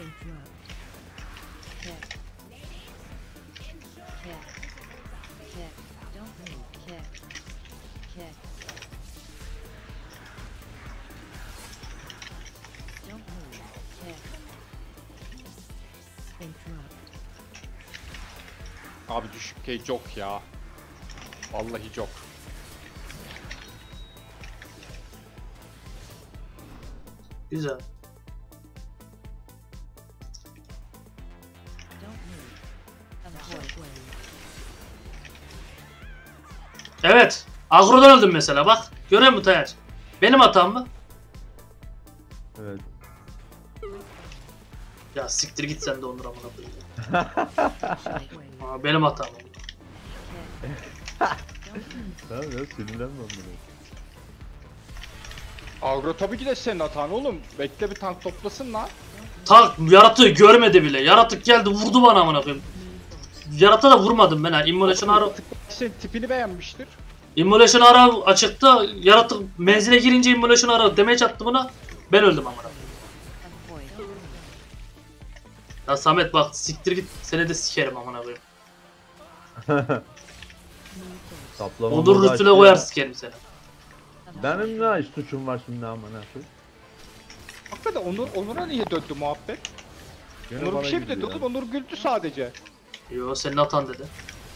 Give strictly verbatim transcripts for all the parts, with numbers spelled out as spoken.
Abi düşük key çok ya. Vallahi çok. Güzel. Evet. Agro'dan öldüm mesela bak. Görüyor musun Tayyar? Benim hatam mı? Evet. Ya siktir git sen de Onur amına koyayım. Aa, benim hatam oldu. Tamam ya, sinirlenme bunu. Agro tabii ki de senin hatan oğlum. Bekle bir tank toplasın lan. Tank yaratığı görmedi bile. Yaratık geldi vurdu bana amına koyayım. Yaratığa da vurmadım ben ha. Immolation ara... Senin tipini beğenmiştir. Immolation ara açıkta. Yaratık menzile girince Immolation ara damage attı buna. Ben öldüm amına. Ya Samet bak siktir git. Seni de sikerim amına koyayım. Onur üstüne koyar sikerim seni. Benim ne iş suçum var şimdi amına koyayım? Hakikaten Onur, Onur'a niye döndü muhabbet? Gene Onur bana bir şey mi gidiyor dedi ya. oğlum? Onur güldü sadece. Yo senin hatan dedi.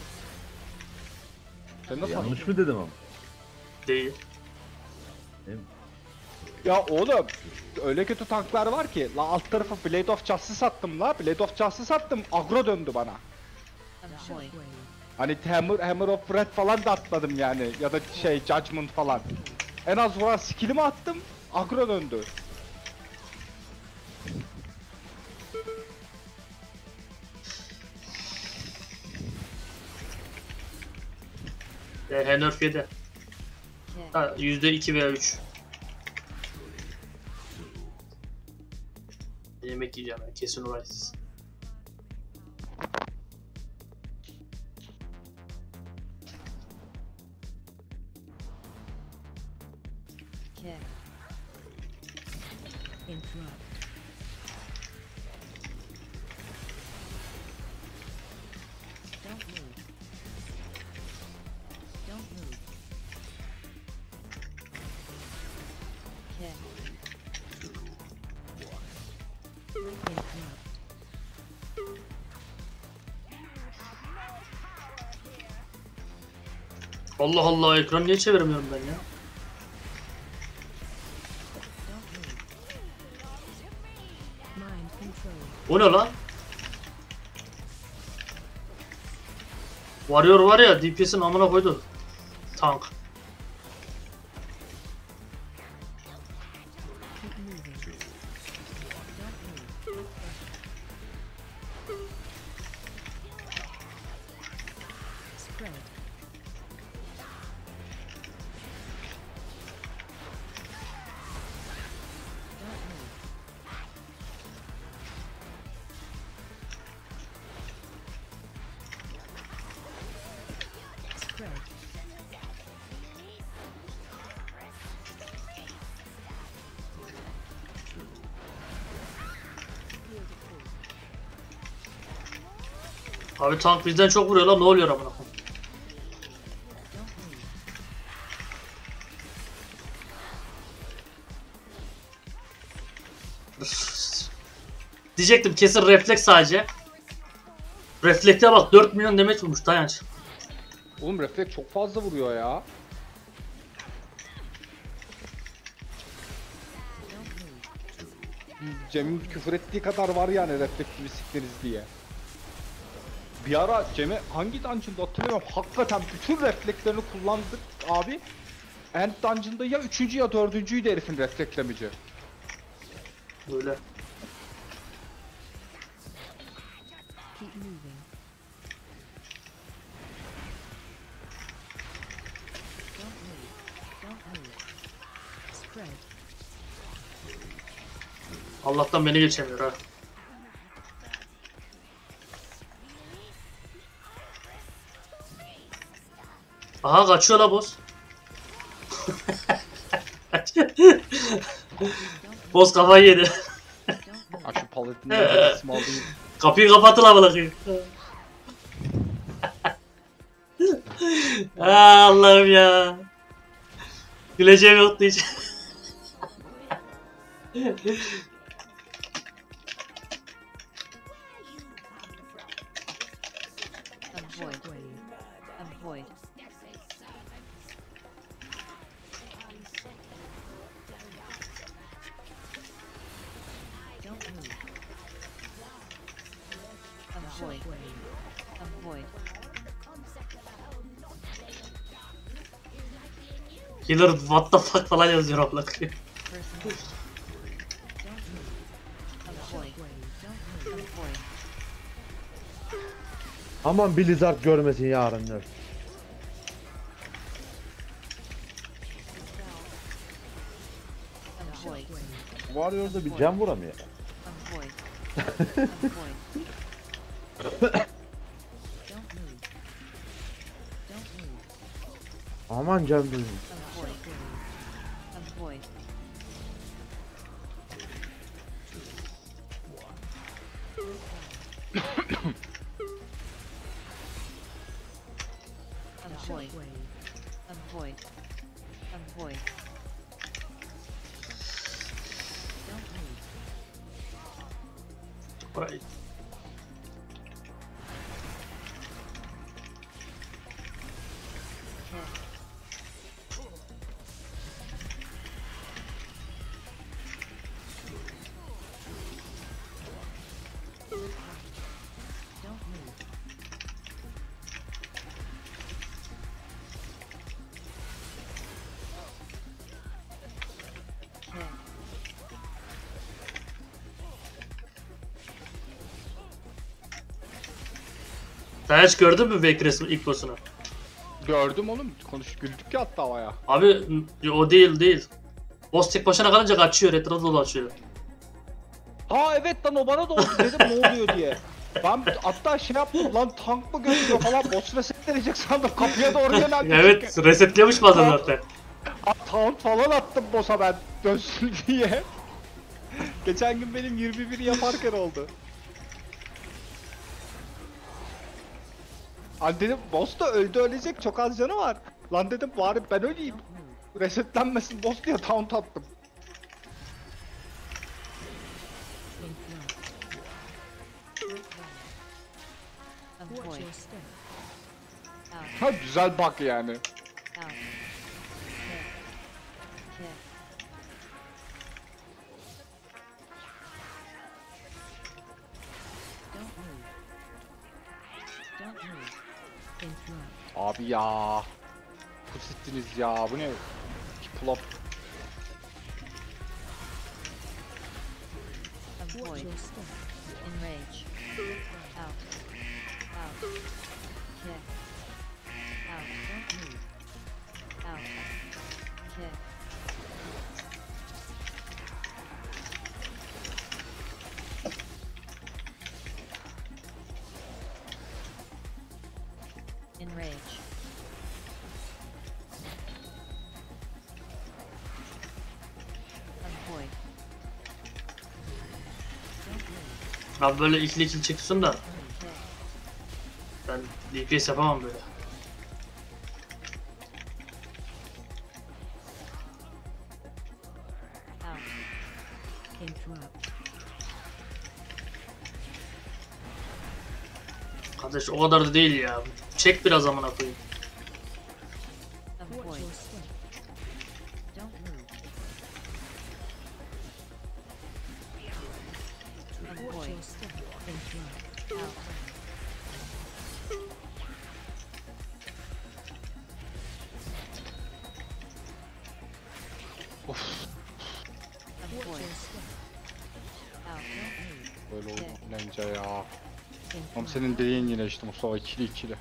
Sen nasıl Yanlış mı dedim ama? Değil. Değil mi? Ya oğlum öyle kötü tanklar var ki la alt tarafı Blade of Justice attım la Blade of Justice attım agro döndü bana. Hani Hammer, Hammer of Wrath falan da atmadım yani ya da şey Judgment falan. En az vuran skill'imi attım agro döndü. E, Henörf yedi. Ha, yüzde iki veya üç. Yemek yiyeceğim ben, kesin olaysız. Allah Allah, ekranı niye çeviremiyorum ben ya? O ne lan? Warrior var ya, D P S'in amına koydu. Tank. Abi tank bizden çok vuruyor lan, ne oluyor amına koyayım? Diyecektim kesin refleks sadece. Reflekte bak dört milyon demet vurmuş Dayanç. Oğlum refleks çok fazla vuruyor ya. Cem'in küfür ettiği kadar var yani refleksimi siktiniz diye. Bir ara Cem'e hangi dungeon'da hatırlamıyorum, hakikaten bütün reflekslerini kullandık abi. End dungeon'da ya üçüncü ya dördüncüydü herifin refleklemeci. Böyle. Allah'tan beni geçemiyor ha. Aha kaçıyor la boss. Boss kafayı yedi. Ha şu palet Nerede isim alayım? Kapıyı kapatın amına koyayım. Aa, Allah'ım ya. Güleceğim yoktu hiç. Avoid. Avoid. Don't move. Avoid. Avoid. Killer what the fuck falan yazıyor amına koyayım. Personal. Don't move. Avoid. Don't move. Avoid. Aman Blizzard görmesin yarınlar. Avoid. Warrior'da bir can vuramıyor. Avoid. Avoid. Don't move. Don't move. Aman can duyun. Avoid. Avoid. Avoid. Avoid. Avoid. Don't move. Right. Don't move. Sen hiç gördün mü Waycrest'in ilk boss'unu? Gördüm oğlum. Konuş güldük ya hatta havaya. Abi o değil değil. Boss tek başına kalınca kaçıyor, etrafı dolaşıyor. Ha evet lan o bana da oldu dedim ne oluyor diye. Ben hatta şey yaptım lan tank mı götürüyor falan boss resetlenecek sandım kapıya doğru yöneldim. Evet, resetliyormuş bazen zaten. Taunt falan attım boss'a ben dönsün diye. Geçen gün benim yirmi bir yaparken oldu. Hani dedim boss da öldü ölecek çok az canı var. Lan dedim bari ben öleyim. Resetlenmesin boss diye taunt attım. Avoid. Out. Ha güzel bak yani. Out. Kick. Kick. Don't move. Don't move. Interrupt. Abi ya. Pusittiniz ya bu ne? Pull up. Avoid. Enrage. Out. Out. Kick. Out. Don't move. Out. Kick. Enrage. Avoid. Don't move. Abi böyle ikili ikili çekiyorsun da Kick. ben D P S yapamam böyle. Out. Interrupt. Kardeş o kadar da değil ya. Çek biraz amına koyayım. Avoid. Don't move. Avoid. Interrupt. Out. Of Avoid. Out. Don't move. böyle oldu bence ya. Oğlum Interrupt. senin dediğin yine işte Mustafa ikili ikili.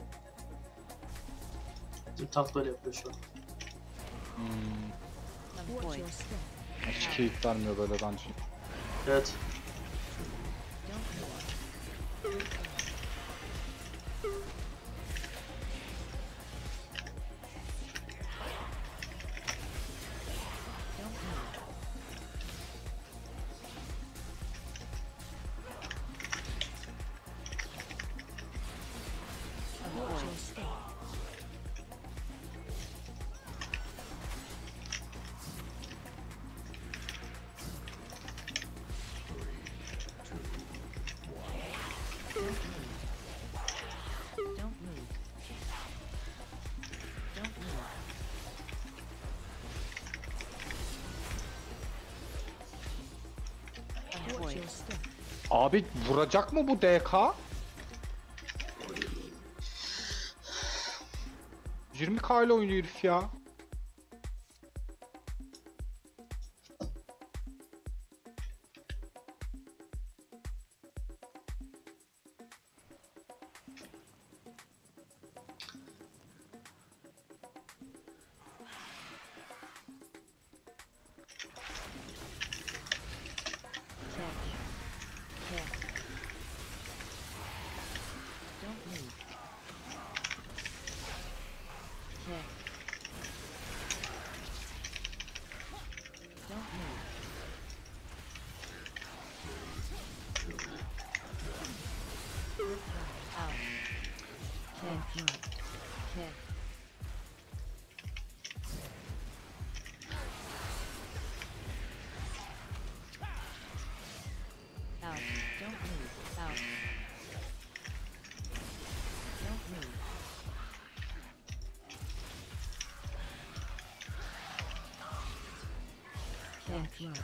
Bizim tank böyle yapıyor şu an. Hmm, Avoid. hiç keyif vermiyor böyle dungeon. Evet. Don't move. Don't move. your step. Abi vuracak mı bu D K? yirmi K ile oynuyor herif ya. Catch. Catch. Don't move. Catch. Don't move. Out. Catch. Catch. Out. Don't move. Out. Don't move. Catch. Right.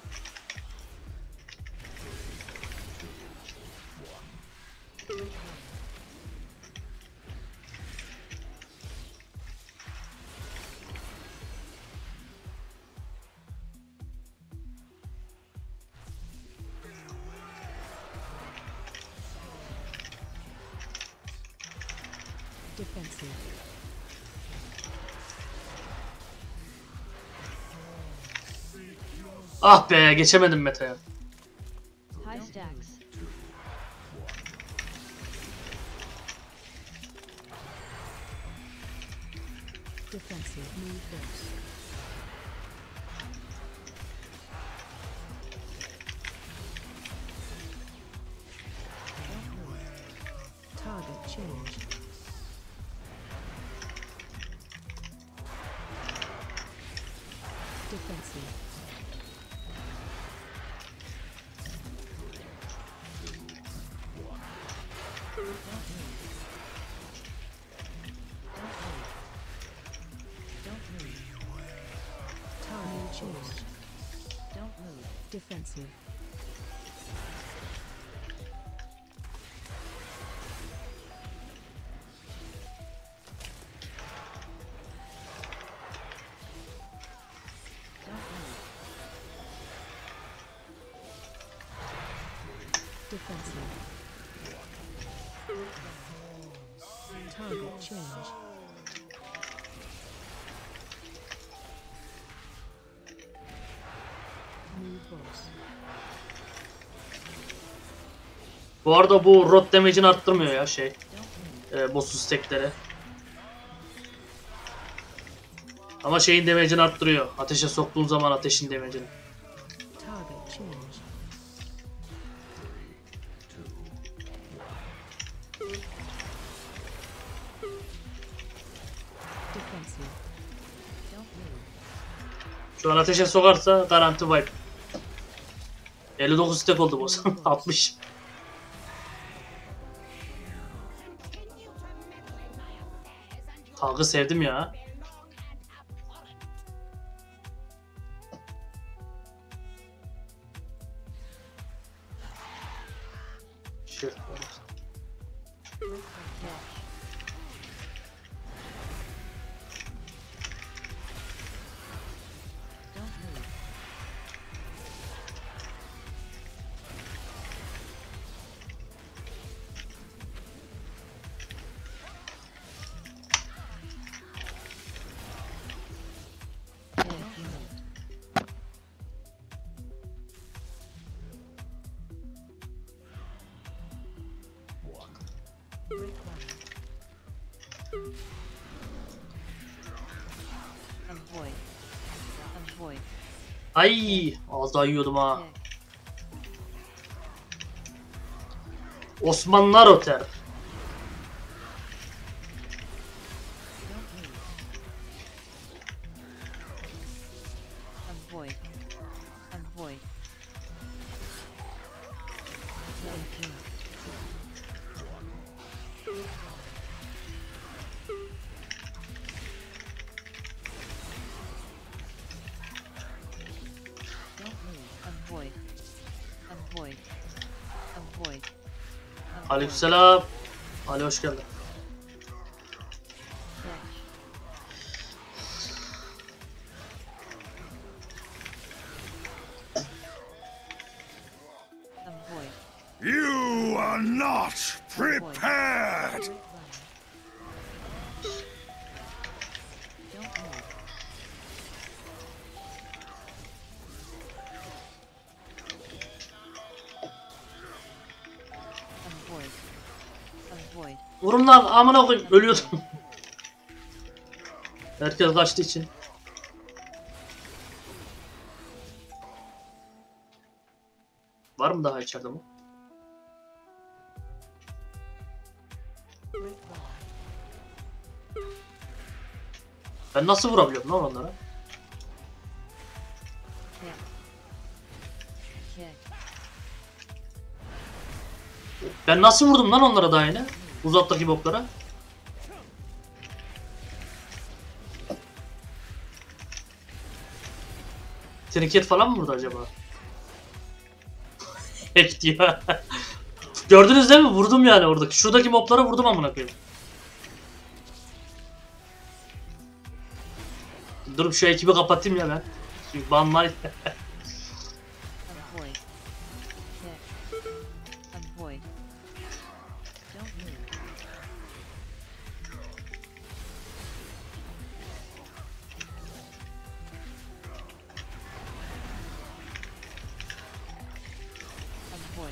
Defensive. Ah be, geçemedim meta'ya. High stacks. Defensive. Move first. Target changed. Defensive. Don't move. Don't move. Don't move. Target changed. Don't move. Defensive. Don't move. Defensive. Target change. Move boss. Bu arada bu rot damage'ini arttırmıyor ya şey. Don't move. E, boss'un stack'leri. Ama şeyin damage'ini arttırıyor. Ateşe soktuğun zaman ateşin damage'ini. Target change. Defensive. Don't move. Şu an ateşe sokarsa garanti wipe. elli dokuz stack oldu boss. altmış. Tankı sevdim ya. Şu. Don't move. Don't move. Avoid. Avoid. Ay, az daha yiyordum ha. Kick. Osmanlılar oter. Don't move. Avoid. Avoid. Thank you. Don't move. Avoid. Avoid. Aleykümselam. Ali hoş geldin. Avoid. You are not prepared! Don't move. Avoid. Avoid. Vurun lan amına koyayım ölüyordum. Herkes kaçtığı için. Var mı daha içeride bu? Ben nasıl vurabiliyorum lan onlara? Kick. Kick. Ben nasıl vurdum lan onlara daha yine? Uzaktaki boklara. Trinket falan mı vurdu acaba? Hack diyor. Gördünüz değil mi? Vurdum yani oradaki. Şuradaki moblara vurdum amına koyayım. Dur şu ekibi kapatayım ya ben. Çünkü banlar. Avoid. Kick. Avoid. Don't move. Avoid.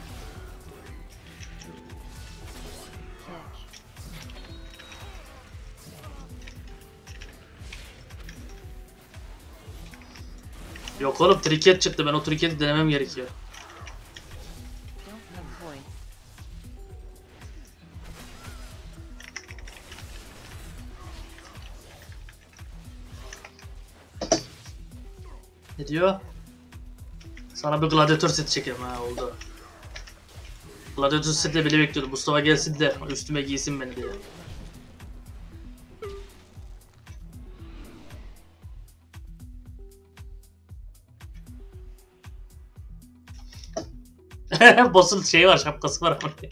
Kick. Yok oğlum triket çıktı. Ben o triketi denemem gerekiyor. Don't avoid. Ne diyor? Sana bir gladyatör seti çekeyim ha oldu. Gladyatör seti bile bekliyordum. Mustafa gelsin de üstüme giysin beni diye. Boss'un şeyi var, şapkası var ama.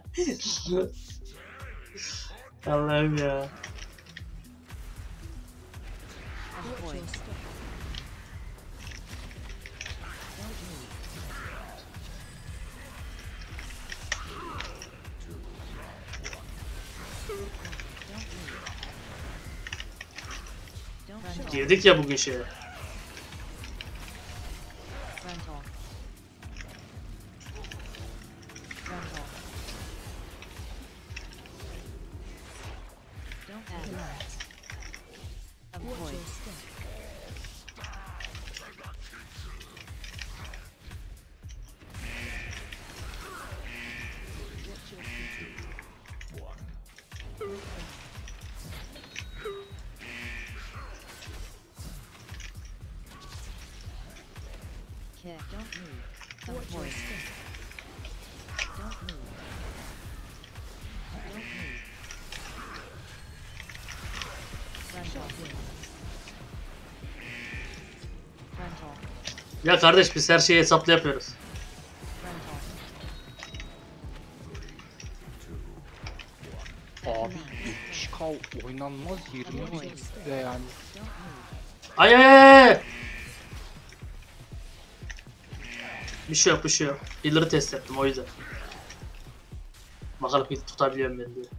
Allah'ım ya. Avoid. Don't move. Girdik ya bugün şeye. Rental. Rental. Don't add. Avoid. Kick. Don't move. Avoid. Don't move. Don't move. Rental. Rental. Ya kardeş biz her şeyi hesaplı yapıyoruz. Rental. Abi yetmiş K oynanmaz yirmi bin de yani. Don't move. Ay ay ay, ay! Bir şey yok bir şey yok. Healer'ı test ettim o yüzden. Bakalım hit tutabiliyor muyum diye.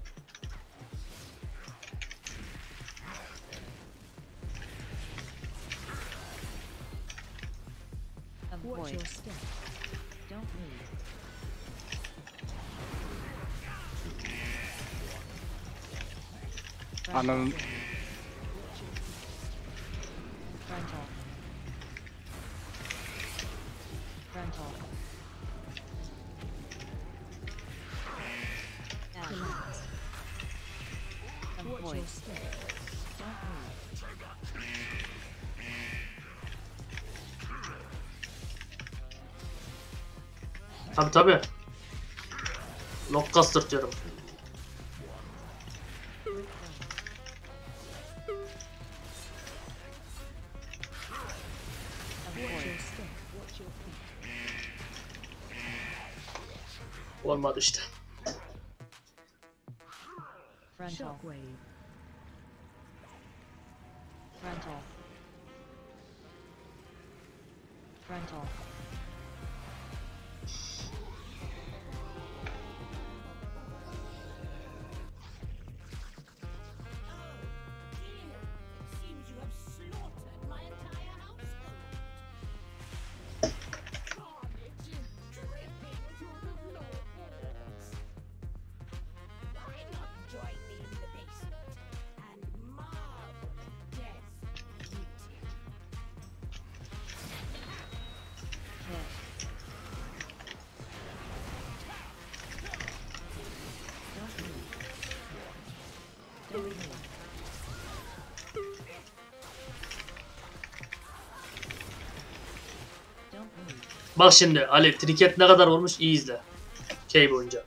Avoid. Don't move. Ananın Rental. Rental. Add. Avoid. Don't move. Tabi tabi. Lockcaster diyorum. Avoid. Olmadı işte. Frontal. Shockwave. Frontal. Frontal. Seems you have slaughtered my entire household. Carnage is dripping through the floorboards. Why not join me in the basement and marvel at death's beauty? Hit. Don't move. Don't move. Don't move. Bak şimdi Ali triket ne kadar vurmuş iyi izle. K boyunca.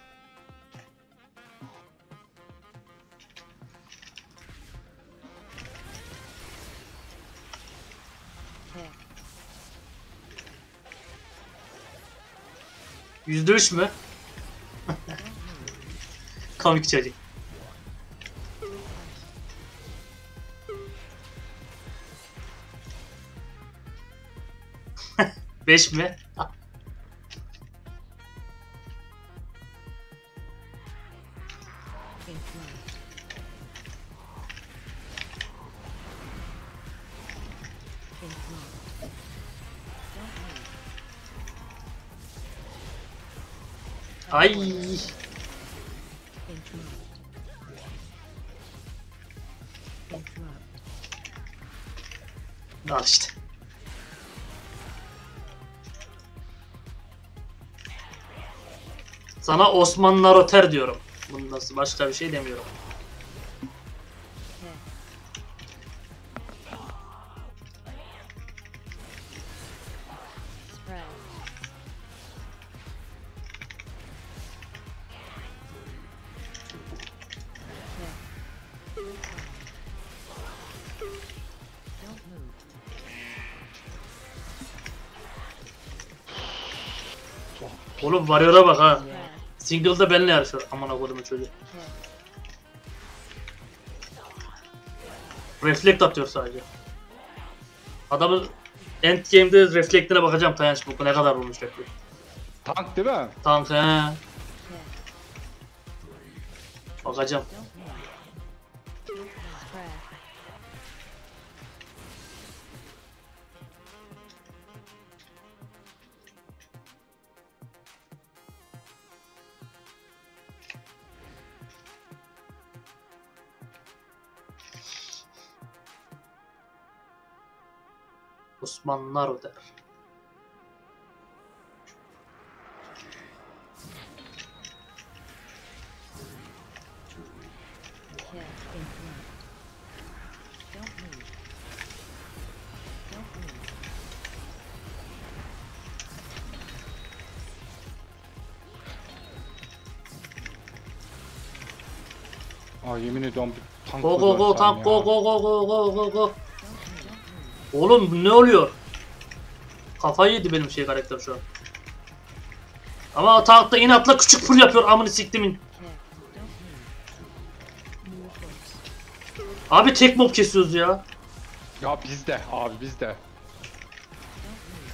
Hit. Yüzde üç mü? Komik çocuk. Beş mi? Influence. Influence. Don't move. Ay. Influence. Interrupt. Al işte. Sana Osman Naroter diyorum. Bunun nasıl başka bir şey demiyorum. Hit. Spread. Hit. Don't move. Oğlum Warrior'a bak ha. Spread. Single'da benimle yarışıyor. Aman kodumun çocuğu. Hit. Reflect atıyor sadece. Adamın endgame'de reflect'ine bakacağım Tayanç bu ne kadar vurmuş reflect. Tank değil mi? Tank he. Hit. Bakacağım. Don't move. Spread. Osman Naroter. Hit. Influence. Don't move. Don't move. Aa yemin ediyorum bir tank Go go go dönsem tank ya. go go go go go go go. Don't move. Don't move. Oğlum ne oluyor? Kafayı yedi benim şey karakter şu an. Ama tankta inatla küçük pul yapıyor amını siktimin. Hit. Don't move. Move force. Abi tek mob kesiyoruz ya. Ya bizde abi bizde. Don't move.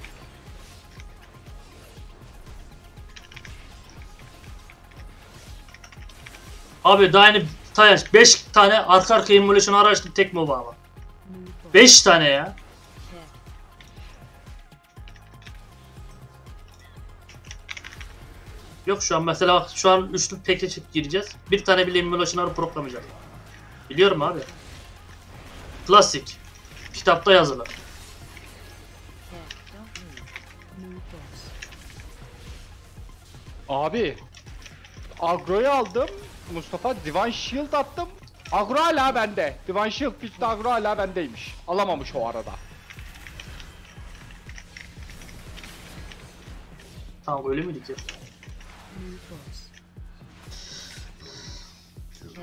Abi daha yeni Tayanç beş tane arka arka emulation araçtı tek mob ama. Move force. beş tane ya. Hit. Yok şu an mesela bak şu an üçlü package gireceğiz. Bir tane bile emulation arı proklamayacak. Biliyorum abi. Klasik. Kitapta yazılı. Hit. Don't move. Move force. Abi agroyu aldım. Mustafa Divine Shield attım. Agro hala bende. Divine Shield güçlü agro hala bendeymiş. Alamamış o arada. Tamam öyle miydi ki? Move force. Hit.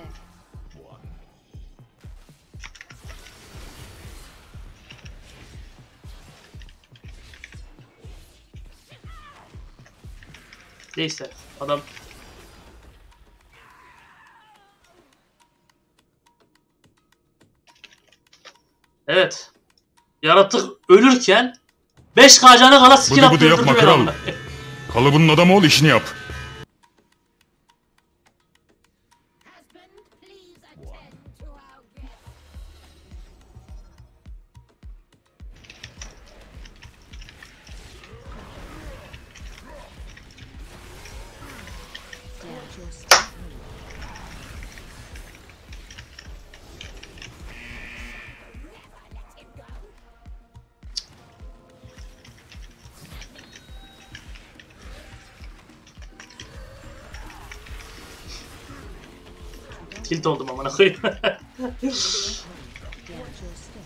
Neyse adam Evet. Yaratık ölürken beş K canı kala skill Bıdı attı bıdı yapma öldürdü kral. beni. Kalıbının adamı ol, işini yap. Husband, please attend to our guest. Dash your step move. Let him go. Tilt oldum amına koyayım. Dash your step.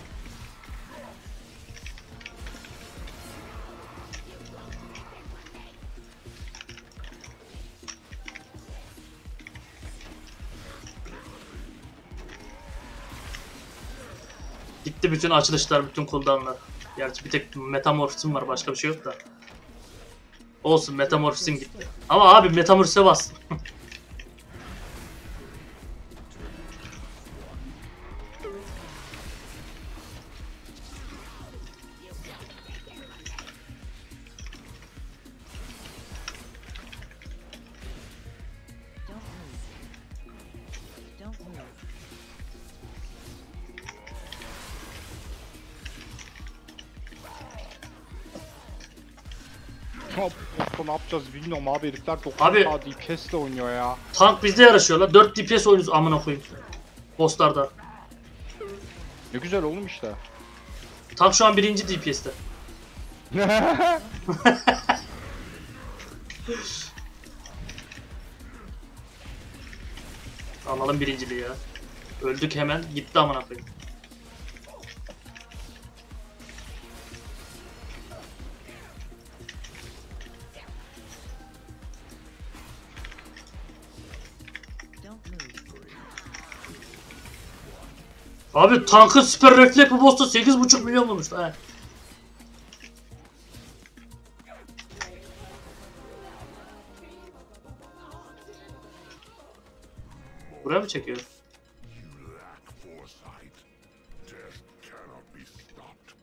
Gitti bütün açılışlar, bütün cooldownlar. Gerçi bir tek metamorfizm var, başka bir şey yok da. Olsun, metamorfizm gitti. Ama abi metamorfize bastım. Don't move. Don't move. Hop, hop, ne yapacağız bilmiyorum abi, herifler dokuz Abi- K D P S'le oynuyor ya. Tank bizde yarışıyorlar. dört D P S oynuyoruz amına koyayım. Bosslarda. Ne güzel oğlum işte. Tank şu an birinci D P S'te. Alalım birinciliği ya. Öldük hemen, gitti amına koyayım. Don't move. Abi tankın süper refleks bu boss'ta sekiz buçuk milyon vurmuş. He. Buraya mı çekiyor? You lack foresight. Death cannot be stopped.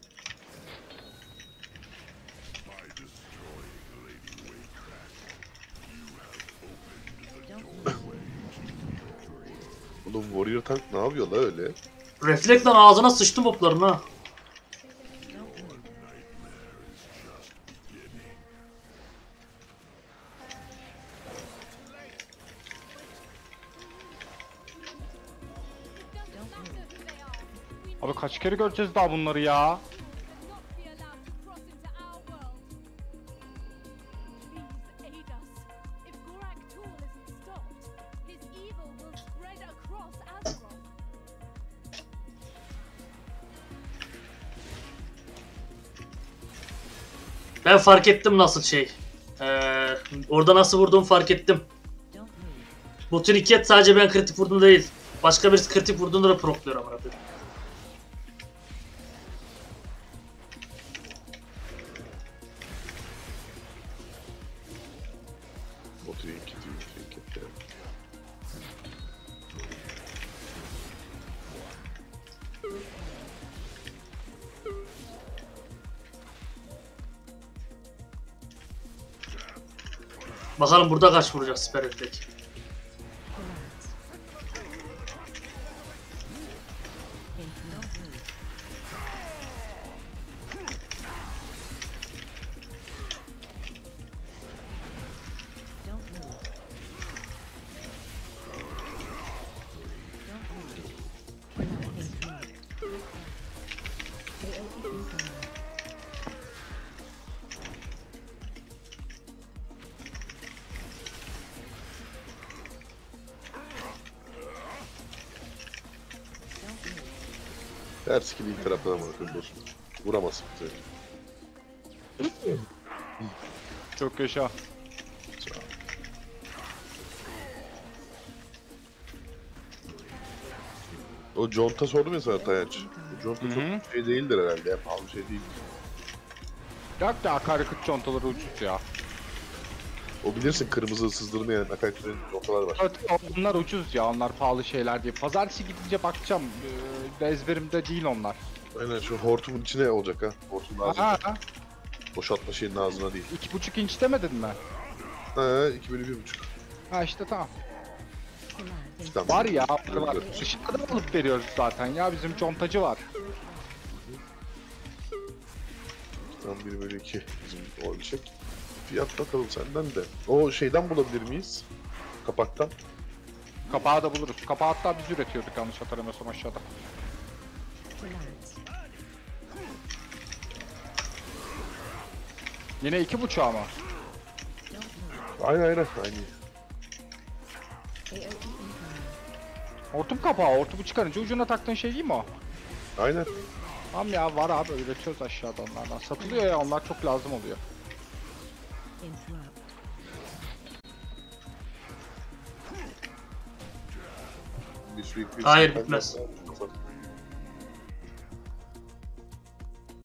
By destroying Lady Waycrest, you have opened the Don't move. Oğlum Warrior Tank ne yapıyor la öyle? Refleksle ağzına sıçtım hopların ha. Don't move. Don't move. Abi kaç kere göreceğiz daha bunları ya? Not be allowed to cross into our world. Please aid us. If Gorak Tool isn't stopped, his evil will spread across Azeroth. Ben fark ettim nasıl şey. Ee, orada nasıl vurduğumu fark ettim. Don't move. Bu triket sadece ben kritik vurduğumda değil. Başka birisi kritik vurduğunda da prokluyor amına koyayım. O trinket, trinket ya. Bakalım burada kaç vuracak süper refleks. Commands. Don't move. Don't move. Don't move. Incoming. A O E incoming. Don't move. Her skill ilk taraftan ama boşuna. Vuramazsın bize. Çok yaşa. O conta sordum ya sana Tayaç. O conta Hı hı. çok şey değildir herhalde ya, pahalı şey değil. Yok ya, akaryakıt çantaları ucuz ya. O bilirsin, kırmızı sızdırmayan akaryakıt contalar var. Evet, onlar ucuz ya, onlar pahalı şeyler diye. Pazartesi gidince bakacağım. Ee, ezberimde değil onlar. Aynen şu hortumun içine olacak ha. Hortumun ağzına. Ha, ha. Boşaltma şeyinin ağzına değil. iki buçuk inç demedin mi? He iki bölü bir buçuk. Ha işte tamam. Collide Tamam. Var ya, Dur, var. dur. Dışarıda alıp veriyoruz zaten ya, bizim contacı var. Tam bir bölü iki bizim o ölçek. Fiyat bakalım senden de. O şeyden bulabilir miyiz? Kapaktan. Kapağı da buluruz. Kapağı hatta biz üretiyorduk yanlış hatırlamıyorsam aşağıda. collide. Yine iki buçuğa mı? Don't move. Aynen aynen. Aynı. A O E incoming. Hortum kapağı, hortumu çıkarınca ucuna taktığın şey değil mi o? Aynen. Tamam ya, var abi, üretiyoruz aşağıda onlardan. Satılıyor ya, onlar çok lazım oluyor. Interrupt. Bir sürekli Hayır, bir- bitmez.